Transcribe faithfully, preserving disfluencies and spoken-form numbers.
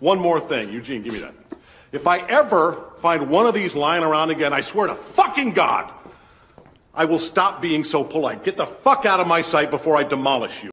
One more thing. Eugene, give me that. If I ever find one of these lying around again, I swear to fucking God, I will stop being so polite. Get the fuck out of my sight before I demolish you.